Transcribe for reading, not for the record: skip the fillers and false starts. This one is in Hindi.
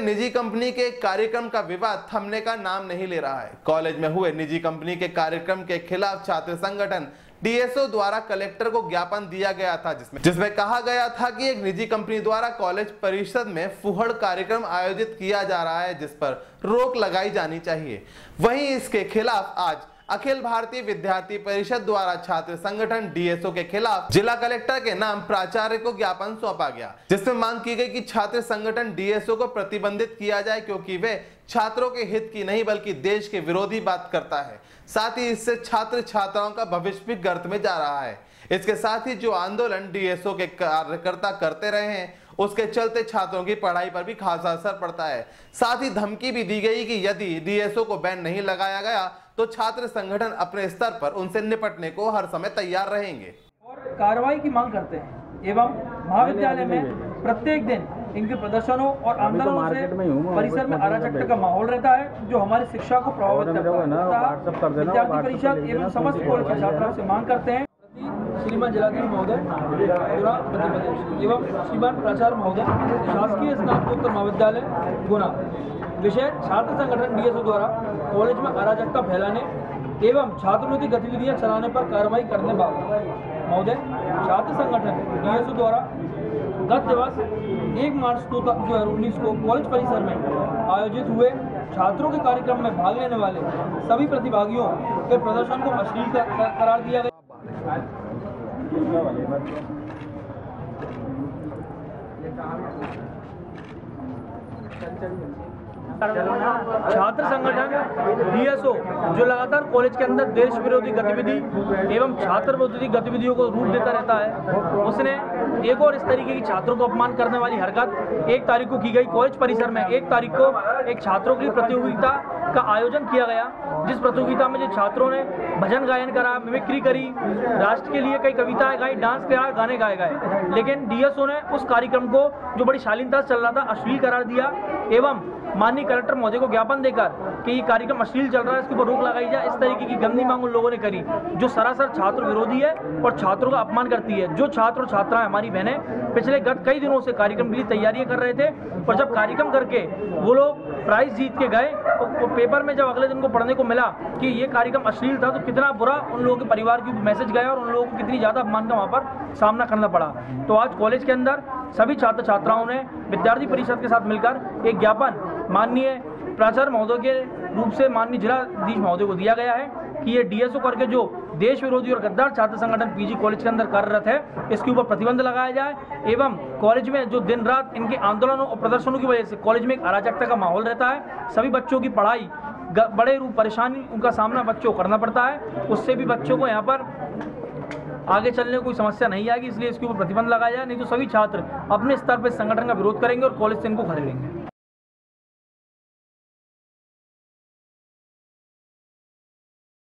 निजी कंपनी के कार्यक्रम का विवाद थमने का नाम नहीं ले रहा है। कॉलेज में हुए निजी कंपनी के कार्यक्रम के खिलाफ छात्र संगठन डीएसओ द्वारा कलेक्टर को ज्ञापन दिया गया था, जिसमें कहा गया था कि एक निजी कंपनी द्वारा कॉलेज परिषद में फुहड़ कार्यक्रम आयोजित किया जा रहा है, जिस पर रोक लगाई जानी चाहिए। वहीं इसके खिलाफ आज अखिल भारतीय विद्यार्थी परिषद द्वारा छात्र संगठन डीएसओ के खिलाफ जिला कलेक्टर के नाम प्राचार्य को ज्ञापन सौंपा गया, जिसमें मांग की गई कि छात्र संगठन डीएसओ को प्रतिबंधित किया जाए, क्योंकि वे छात्रों के हित की नहीं बल्कि देश के विरोधी बात करता है। साथ ही इससे छात्र छात्राओं का भविष्य भी गर्त में जा रहा है। इसके साथ ही जो आंदोलन डीएसओ के कार्यकर्ता करते रहे हैं, उसके चलते छात्रों की पढ़ाई पर भी खासा असर पड़ता है। साथ ही धमकी भी दी गई कि यदि डीएसओ को बैन नहीं लगाया गया तो छात्र संगठन अपने स्तर पर उनसे निपटने को हर समय तैयार रहेंगे और कार्रवाई की मांग करते हैं। एवं महाविद्यालय में प्रत्येक दिन इनके प्रदर्शनों और आंदोलनों से परिसर में अराजकता का माहौल रहता है, जो हमारी शिक्षा को प्रभावित करता है। विद्यार्थी परिषद एवं समस्त कॉलेज के छात्रों से मांग करते हैं श्रीमान जिलाधिकारी महोदय गुना मध्य प्रदेश एवं श्रीमान प्राचार्य महोदय शासकीय स्नातकोत्तर महाविद्यालय गुना, विषय छात्र संगठन डीएसओ द्वारा कॉलेज में अराजकता फैलाने एवं छात्र विरोधी गतिविधियां चलाने पर कार्रवाई करने बाबत महोदय छात्र संगठन डीएसओ द्वारा गत दिवस 1 मार्च 2019 को कॉलेज परिसर में आयोजित हुए छात्रों के कार्यक्रम में भाग लेने वाले सभी प्रतिभागियों के प्रदर्शन को अश्लील करार दिया गया। छात्र संगठन डीएसओ जो लगातार कॉलेज के अंदर देश विरोधी गतिविधि एवं छात्र विरोधी गतिविधियों को रूप देता रहता है, उसने एक और इस तरीके की छात्रों को अपमान करने वाली हरकत 1 तारीख को की गई। कॉलेज परिसर में 1 तारीख को एक छात्रों की प्रतियोगिता का आयोजन किया गया, जिस प्रतियोगिता में जो छात्रों ने भजन गायन करा, मिमिक्री करी, राष्ट्र के लिए कई कविताएं गाई, डांस करा, गाने गाए गए, लेकिन डीएसओ ने उस कार्यक्रम को जो बड़ी शालीनता से चल रहा था अश्लील करार दिया एवं माननीय कलेक्टर महोदय को ज्ञापन देकर कि ये कार्यक्रम अश्लील चल रहा है, इसके ऊपर रोक लगाई जाए। इस तरीके की गंदी मांग उन लोगों ने करी जो सरासर छात्र विरोधी है और छात्रों का अपमान करती है। जो छात्र और छात्राएं हमारी बहनें पिछले गत कई दिनों से कार्यक्रम के लिए तैयारियां कर रहे थे और जब कार्यक्रम करके वो लोग प्राइज जीत के गए तो पेपर में जब अगले दिन को पढ़ने को मिला कि ये कार्यक्रम अश्लील था, तो कितना बुरा उन लोगों के परिवार की मैसेज गया और उन लोगों को कितनी ज़्यादा अपमान का वहाँ पर सामना करना पड़ा। तो आज कॉलेज के अंदर सभी छात्र छात्राओं ने विद्यार्थी परिषद के साथ मिलकर एक ज्ञापन माननीय प्राचार्य महोदय के रूप से माननीय जिलाधीश महोदय को दिया गया है कि ये डीएसओ करके जो देश विरोधी और गद्दार छात्र संगठन पीजी कॉलेज के अंदर कार्यरत है, इसके ऊपर प्रतिबंध लगाया जाए एवं कॉलेज में जो दिन रात इनके आंदोलनों और प्रदर्शनों की वजह से कॉलेज में एक अराजकता का माहौल रहता है। सभी बच्चों की पढ़ाई बड़े रूप परेशानी उनका सामना बच्चों को करना पड़ता है, उससे भी बच्चों को यहाँ पर आगे चलने कोई समस्या नहीं आएगी, इसलिए इसके ऊपर प्रतिबंध लगाया जाए, नहीं तो सभी छात्र अपने स्तर पर संगठन का विरोध करेंगे और कॉलेज से इनको खदेड़ेंगे।